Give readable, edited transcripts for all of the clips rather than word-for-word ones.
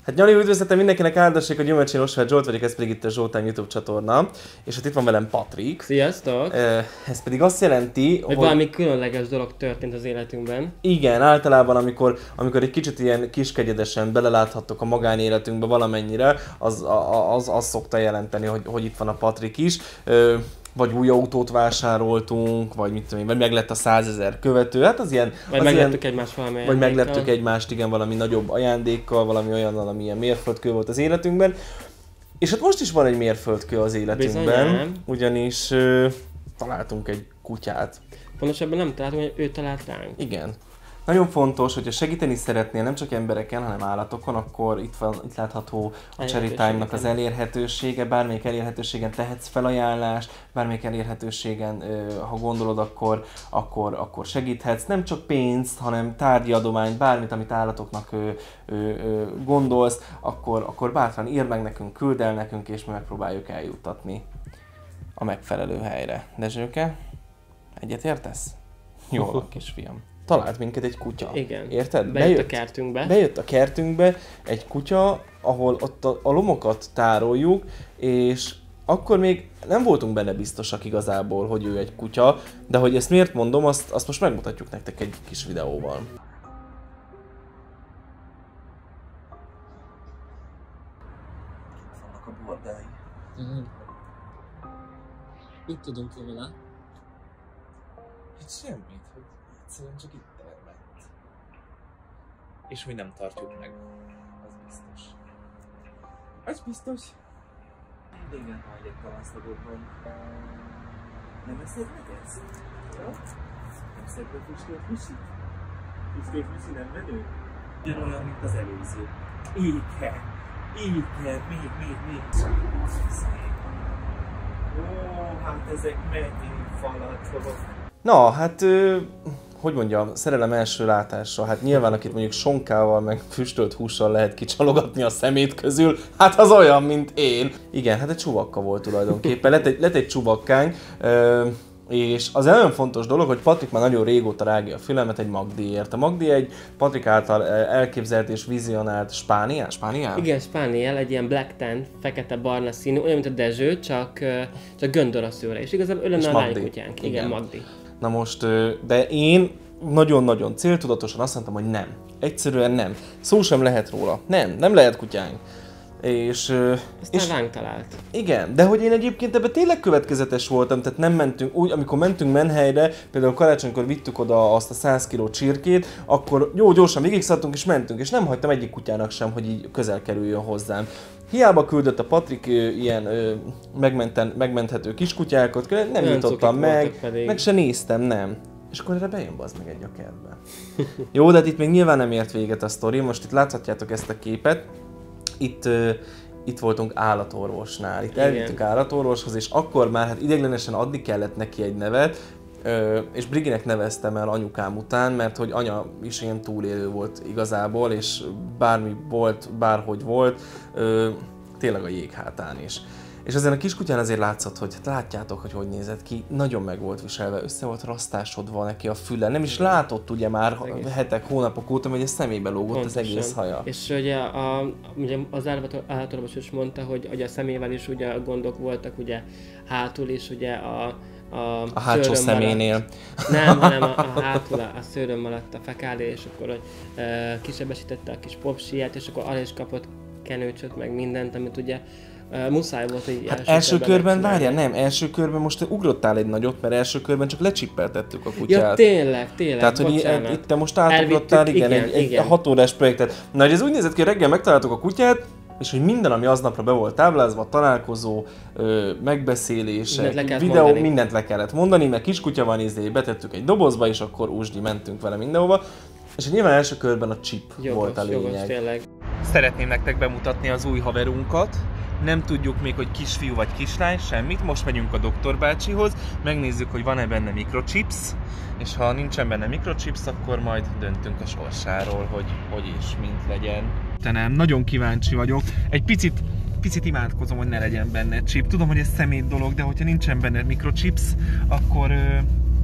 Hát nyali üdvözletem mindenkinek, áldassék a Gyümölcsén Osváth Zsolt vagyok, ez pedig itt a Zsoltán YouTube csatorna. És hát itt van velem Patrik. Sziasztok! Ez pedig azt jelenti, hogy valami különleges dolog történt az életünkben. Igen, általában amikor egy kicsit ilyen kiskegyedesen beleláthattok a magánéletünkbe valamennyire, az szokta jelenteni, hogy itt van a Patrik is. Vagy új autót vásároltunk, vagy mit tudom én, vagy meglett a 100 000 követő, hát az ilyen... Vagy meglettük egymást valami ajándékkal. Vagy meglettük egymást, igen, valami nagyobb ajándékkal, valami olyannal, ami ilyen mérföldkő volt az életünkben. És hát most is van egy mérföldkő az életünkben, bizony, ugyanis találtunk egy kutyát. Pontosabban nem találtunk, hogy ő talált ránk. Igen. Nagyon fontos, hogyha segíteni szeretnél nem csak embereken, hanem állatokon, akkor itt látható a Cherry Time-nak az elérhetősége, bármelyik elérhetőségen tehetsz felajánlást, bármelyik elérhetőségen, ha gondolod, akkor segíthetsz. Nem csak pénzt, hanem tárgyi adományt, bármit, amit állatoknak gondolsz, akkor bátran írd meg nekünk, küld el nekünk, és mi megpróbáljuk eljuttatni a megfelelő helyre. Dezsőke, egyet értesz? Jó van, kisfiam. Talált minket egy kutya. Igen. Érted? Bejött a kertünkbe. Bejött a kertünkbe egy kutya, ahol ott a lomokat tároljuk, és akkor még nem voltunk benne biztosak igazából, hogy ő egy kutya, de hogy ezt miért mondom, azt most megmutatjuk nektek egy kis videóval. Vannak a bordái. Mit tudunk vele? Hát semmit, hogy egyszerűen csak itt termett. És mi nem tartjuk meg. Az biztos. Az biztos. Régen majd egy kalasztagokban. Nem eszed meg ezt? Jó? Nem szedve füstölt musit? Füstölt musi nem menő? Ugyanolyan, mint az előző. Éke! Éke! Még! Szép. Ó, hát ezek mennyi falat. Na, hát, hogy mondjam, szerelem első látásra. Hát nyilván, akit mondjuk sonkával, meg füstölt hússal lehet kicsalogatni a szemét közül, hát az olyan, mint én. Igen, hát egy csuvakka volt tulajdonképpen. Lett egy csuvakkánk, és az nagyon fontos dolog, hogy Patrik már nagyon régóta rágja a fülemet egy Magdiért. A Magdi egy Patrik által elképzelt és vizionált Spániel? Igen, Spániel, egy ilyen black tan, fekete-barna színű, olyan, mint a Dezső, csak göndor szőre. És igazából ő lenne a lánykutyánk. Igen, Magdi. Na most, de én nagyon-nagyon céltudatosan azt mondtam, hogy nem. Egyszerűen nem. Szó sem lehet róla. Nem lehet kutyánk. Aztán ránk talált. Igen, de hogy én egyébként ebben tényleg következetes voltam, tehát nem mentünk úgy, amikor mentünk menhelyre, például karácsonykor vittük oda azt a 100 kg csirkét, akkor jó, gyorsan végigszaladtunk és mentünk, és nem hagytam egyik kutyának sem, hogy így közel kerüljön hozzám. Hiába küldött a Patrik ilyen megmenthető kiskutyákat, nem nyitottam meg se néztem, nem. És akkor erre bejön bazd meg egy a kertbe. Jó, de hát itt még nyilván nem ért véget a sztori, most itt láthatjátok ezt a képet. Itt voltunk állatorvosnál, itt elvittük állatorvoshoz, és akkor már hát ideiglenesen adni kellett neki egy nevet, és Briginek neveztem el anyukám után, mert hogy anya is ilyen túlélő volt igazából, és bármi volt, bárhogy volt, tényleg a jéghátán is. És ezen a kiskutyán azért látszott, hogy hát látjátok, hogy nézett ki, nagyon meg volt viselve, össze volt rasztásodva neki a füle, nem is látott ugye már hetek, hónapok óta, hogy a szemébe lógott pontosan az egész haja. És ugye az állatorvos is mondta, hogy a szemével is ugye gondok voltak, ugye hátul is ugye a hátsó szeménél. Nem, hanem a hátul, a szőröm alatt a fekálé, és akkor kisebesítette a kis popsiját, és akkor arra is kapott kenőcsöt, meg mindent, amit ugye muszáj volt így hát első körben, várjál, nem, első körben most te ugrottál egy nagyot, mert első körben csak lecsippeltettük a kutyát. Ja, tényleg, tehát, hogy itt te most átugrottál, igen, egy 6 órás projektet. Na, hogy ez úgy nézett ki, hogy reggel megtaláltuk a kutyát, és hogy minden, ami aznapra be volt táblázva, találkozó, megbeszélések, videó, mondani. Mindent le kellett mondani, mert kiskutya van, betettük egy dobozba, és akkor úsdi mentünk vele mindenhova. És nyilván első körben a chip volt a lényeg. Tényleg. Szeretném nektek bemutatni az új haverunkat. Nem tudjuk még, hogy kisfiú vagy kislány, semmit. Most megyünk a doktor bácsihoz, megnézzük, hogy van-e benne mikrochips, és ha nincsen benne mikrochips, akkor majd döntünk a sorsáról, hogy és mint legyen. Tenem, nagyon kíváncsi vagyok. Egy picit imádkozom, hogy ne legyen benne chip. Tudom, hogy ez szemét dolog, de hogyha nincsen benne mikrochips, akkor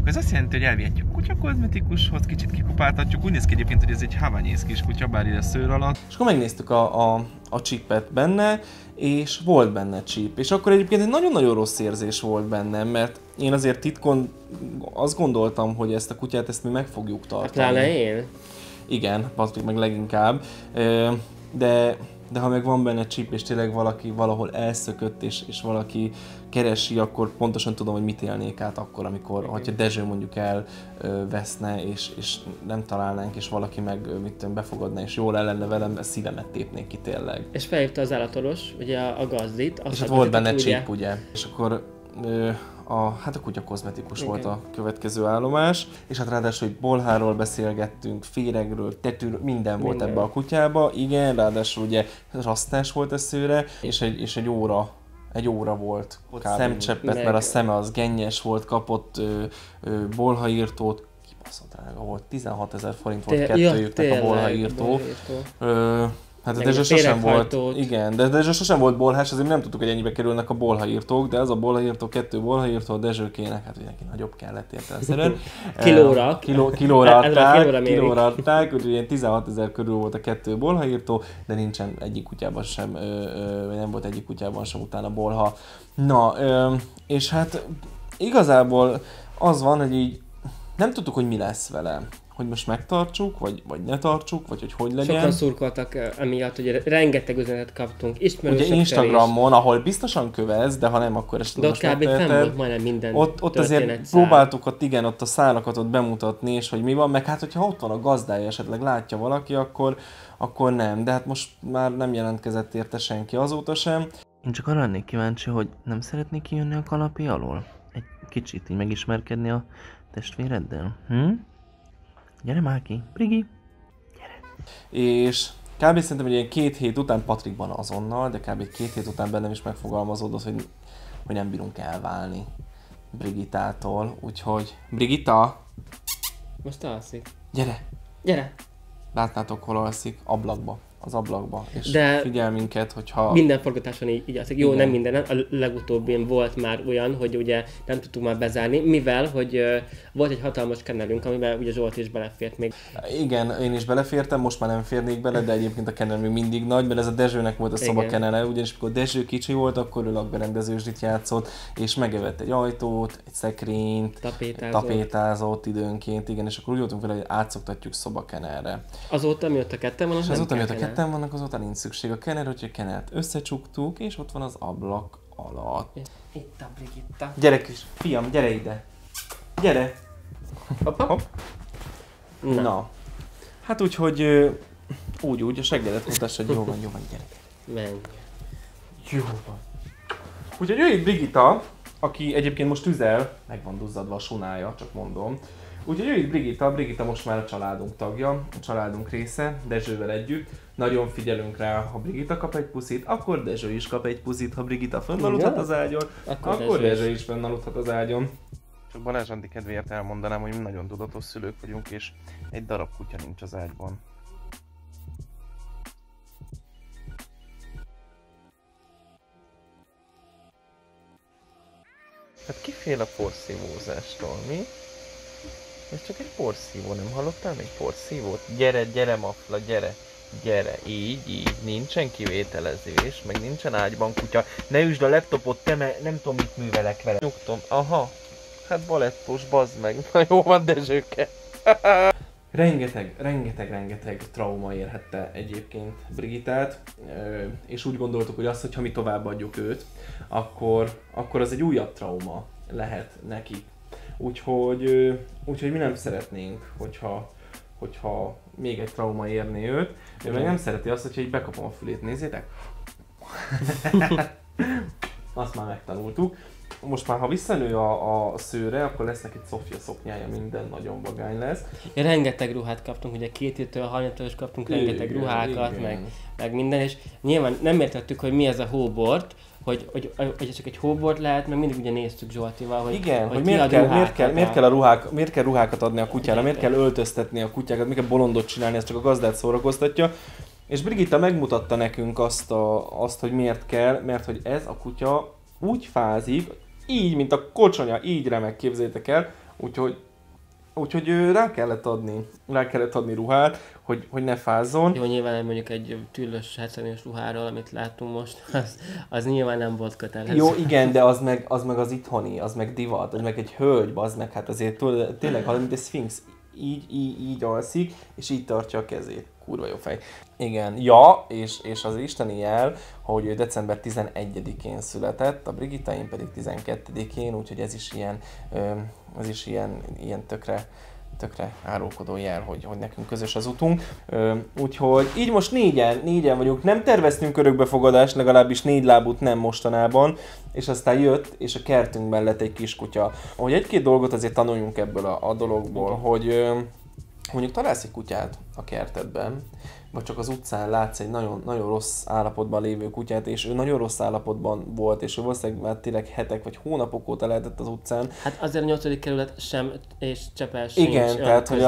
ez azt jelenti, hogy elvihetjük a kutyakozmetikushoz, kicsit kikupáltatjuk. Úgy néz ki egyébként, hogy ez egy havanyész kis kutya, bár ide szőr alatt. És akkor megnéztük a csípet benne, és volt benne csíp. És akkor egyébként egy nagyon-nagyon rossz érzés volt bennem, mert én azért titkon azt gondoltam, hogy ezt a kutyát ezt mi meg fogjuk tartani. Hát pláne én? Igen, Patrik meg leginkább. De ha meg van benne csíp, és tényleg valaki valahol elszökött, és valaki keresi, akkor pontosan tudom, hogy mit élnék át akkor, amikor, hogyha Dezső mondjuk elveszne, és nem találnánk, és valaki meg mit tudom, befogadna, és jól lenne velem, szívemet tépnék ki tényleg. És felhívta az állatoros, ugye a gazdit. És ott volt benne csíp, ugye. És akkor a kutya kozmetikus volt a következő állomás, és hát ráadásul, hogy bolháról beszélgettünk, féregről, tetőről, minden volt ebbe a kutyába, igen, ráadásul ugye rasztás volt a szőre, és egy óra volt szemcseppet, mert a szeme az gennyes volt, kapott bolhaírtót, kibaszott drága volt, 16 000 forint volt kettőjüknek a bolhaírtó. Hát a Dezső sosem volt, igen, de Dezső sosem volt bolhás, azért nem tudtuk, hogy ennyibe kerülnek a bolhaírtók, de az a bolhaírtó, 2 bolhaírtó a Dezsőkének, hát ugye neki nagyobb kellett értelemszerűen. Kilóra adták, úgyhogy ilyen 16 000 körül volt a 2 bolhaírtó, de nincsen egyik kutyában sem, nem volt egyik kutyában sem utána bolha. Na, és hát igazából az van, hogy így nem tudtuk, hogy mi lesz vele. Hogy most megtartsuk, vagy ne tartsuk, vagy hogy legyen. Sokan szurkoltak emiatt, hogy rengeteg üzenetet kaptunk, ismerősök. Ugye Instagramon, ahol biztosan kövesz, de ha nem, akkor esetleg most megteheted. De kb. Fenn volt majdnem minden ott azért próbáltuk ott a szálakat ott bemutatni, és hogy mi van, meg hát hogyha ott van a gazdája, esetleg látja valaki, akkor nem. De hát most már nem jelentkezett érte senki azóta sem. Én csak arra lennék kíváncsi, hogy nem szeretnék kijönni a kalapi alól? Egy kicsit így megismerkedni a testvéreddel? Gyere már ki, Brigi! Gyere! És kb. Szerintem, hogy ilyen 2 hét után Patrikban azonnal, de kb. 2 hét után bennem is megfogalmazódott, hogy nem bírunk elválni Brigitától. Úgyhogy, Brigitta! Most alszik. Gyere! Gyere! Látnátok, hol alszik? Ablakba. Az ablakba. És de figyel minket, hogyha... Minden forgatáson így alszik. Jó, nem minden, a legutóbbin volt már olyan, hogy ugye nem tudtuk már bezárni, mivel, hogy volt egy hatalmas kennelünk, amiben ugye Zsolt is belefért még. Igen, én is belefértem, most már nem férnék bele, de egyébként a kennel még mindig nagy, mert ez a Dezsőnek volt a szoba kennele, ugyanis amikor Dezső kicsi volt, akkor ő lakberendezősdit játszott, és megevett egy ajtót, egy szekrényt, tapétázott időnként, igen, és akkor úgy voltunk vele, hogy átszoktatjuk szobakennelre. Azóta, mióta ketten vannak, és azóta, mióta ketten vannak, azóta nincs szükség a kenner, hogy a kennelt összecsuktuk, és ott van az ablak alatt. Itt a Brigitta. Gyere kis fiam, gyere ide! Gyere! Hopp. Na. Hát úgyhogy úgy, a seggedet mutassa, hogy jó van, gyere. Menj. Jó van. Úgyhogy ő itt Brigitta, aki egyébként most tüzel, meg van duzzadva a sunája, csak mondom. Úgyhogy ő itt Brigitta most már a családunk tagja, a családunk része, Dezsővel együtt. Nagyon figyelünk rá, ha Brigitta kap egy puszit, akkor Dezső is kap egy puszit, ha Brigitta fönnaludhat az ágyon, akkor Dezső is fönnaludhat az ágyon. Csak Balázs Andi kedvéért elmondanám, hogy mi nagyon tudatos szülők vagyunk, és egy darab kutya nincs az ágyban. Hát kifél a porszívózástól, mi? Ez csak egy porszívó, nem hallottál még porszívót? Gyere Mafla, gyere, így, nincsen kivételezés, meg nincsen ágyban kutya. Ne üsd a laptopot, te nem tudom mit művelek vele. Nyugtom, aha, hát balettós, bazd meg, na jó van Dezsőke. Rengeteg trauma érhette egyébként Brigittát, és úgy gondoltuk, hogy azt, hogyha mi továbbadjuk őt, akkor az egy újabb trauma lehet neki. Úgyhogy mi nem szeretnénk, hogyha még egy trauma érné őt. Ő meg nem szereti azt, hogyha így bekapom a fülét, nézzétek! Azt már megtanultuk. Most már ha visszanő a szőre, akkor lesz neki Sofia szoknyája, minden nagyon vagány lesz. Rengeteg ruhát kaptunk, ugye 2 héttől, 3 héttől is kaptunk rengeteg ruhákat, meg minden, és nyilván nem értettük, hogy mi ez a hóbort, hogy csak egy hóbort lehet, mert mindig ugye néztük Zsoltival, hogy igen, hogy miért kell ruhákat adni a kutyára, miért kell öltöztetni a kutyákat, miért kell bolondot csinálni, ez csak a gazdát szórakoztatja. És Brigitta megmutatta nekünk azt, hogy miért kell, mert hogy ez a kutya úgy fázik, így, mint a kocsonya, így remek, képzeljétek el, Úgyhogy rá kellett adni ruhát, hogy ne fázzon. Jó, nyilván mondjuk egy tüllös 70-es ruháról, amit láttunk most, az nyilván nem volt kötelező. Jó, igen, de az meg az itthoni, az meg divat, az meg egy hölgy, az meg hát azért tényleg hallom, mint egy szfinx. Így alszik, és így tartja a kezét. Kurva jó fej. Igen, ja, és az isteni jel, hogy ő december 11-én született, a Brigitta, én pedig 12-én, úgyhogy ez is ilyen tökre árulkodó jel, hogy nekünk közös az utunk. Úgyhogy így most négyen vagyunk. Nem terveztünk örökbefogadást, legalábbis 4 lábút nem mostanában, és aztán jött, és a kertünkben lett egy kiskutya. Hogy egy-két dolgot azért tanuljunk ebből a dologból, hogy mondjuk találsz egy kutyát a kertedben, vagy csak az utcán látsz egy nagyon, nagyon rossz állapotban lévő kutyát, és ő nagyon rossz állapotban volt, és ő valószínűleg már tényleg hetek vagy hónapok óta lehetett az utcán. Hát azért a 8. kerület sem, és Csepel sincs. Igen, tehát hogy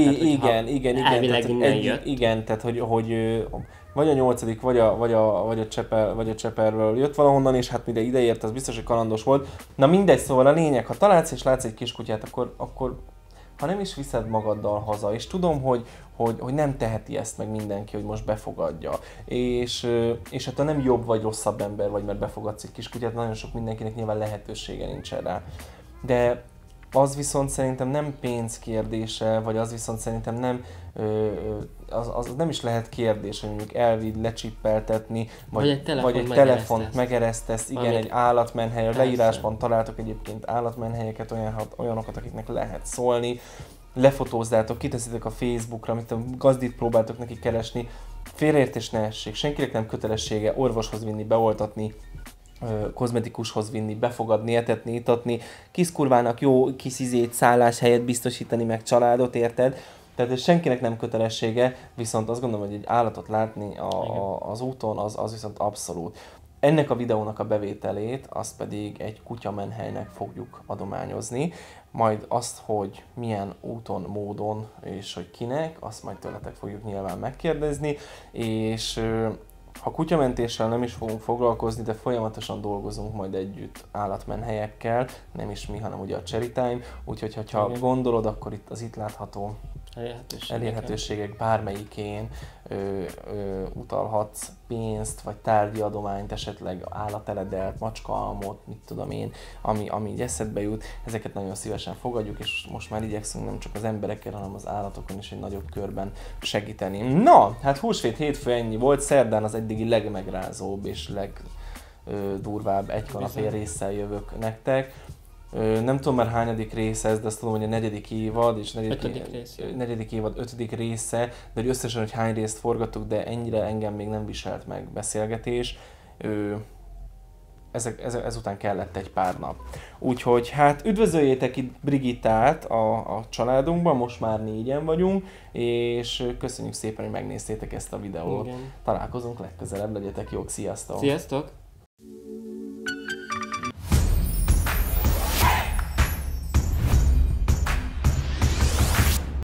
igen, tehát hogy vagy a 8. vagy a Csepelről jött valahonnan, és hát mire ideért, az biztos, hogy kalandos volt. Na mindegy, szóval a lényeg, ha találsz és látsz egy kiskutyát, akkor ha nem is viszed magaddal haza, és tudom, hogy nem teheti ezt meg mindenki, hogy most befogadja. És hát nem jobb vagy rosszabb ember vagy, mert befogadsz egy kiskutyát, nagyon sok mindenkinek nyilván lehetősége nincsen rá. De az viszont szerintem nem pénz kérdése, vagy az viszont szerintem nem, az nem is lehet kérdés, hogy mondjuk elvidd, lecsippeltetni, vagy egy telefont megeresztesz, igen, egy állatmenhely, a leírásban találtok egyébként állatmenhelyeket, olyanokat, akiknek lehet szólni, lefotózzátok, kiteszitek a Facebookra, amit a gazdit próbáltok neki keresni, félreértés ne essék, senkinek nem kötelessége orvoshoz vinni, beoltatni, kozmetikushoz vinni, befogadni, etetni, itatni, kis kurvának jó kis szálláshelyet biztosítani, meg családot, érted? Tehát ez senkinek nem kötelessége, viszont azt gondolom, hogy egy állatot látni az úton, az viszont abszolút. Ennek a videónak a bevételét, azt pedig egy kutyamenhelynek fogjuk adományozni, majd azt, hogy milyen úton, módon és hogy kinek, azt majd tőletek fogjuk nyilván megkérdezni, és ha kutyamentéssel nem is fogunk foglalkozni, de folyamatosan dolgozunk majd együtt állatmenhelyekkel, nem is mi, hanem ugye a Cherry Time, úgyhogy ha gondolod, akkor itt az itt látható elérhetőségek bármelyikén utalhatsz pénzt, vagy tárgyi adományt, esetleg állateledelt, macskaalmot, mit tudom én, ami így eszedbe jut, ezeket nagyon szívesen fogadjuk, és most már igyekszünk nem csak az emberekkel, hanem az állatokon is egy nagyobb körben segíteni. Na, hát húsvét hétfő ennyi volt, szerdán az eddigi legmegrázóbb és legdurvább egy kanapé résszel jövök nektek. Nem tudom már hányadik része ez, de azt tudom, hogy a 4. évad, és 4. évad 5. része, de hogy összesen, hogy hány részt forgattuk, de ennyire engem még nem viselt meg beszélgetés. Ezután kellett egy pár nap. Úgyhogy hát üdvözöljétek itt Brigittát a családunkban, most már 4-en vagyunk, és köszönjük szépen, hogy megnéztétek ezt a videót. Igen. Találkozunk legközelebb, legyetek jók, sziasztok! Sziasztok!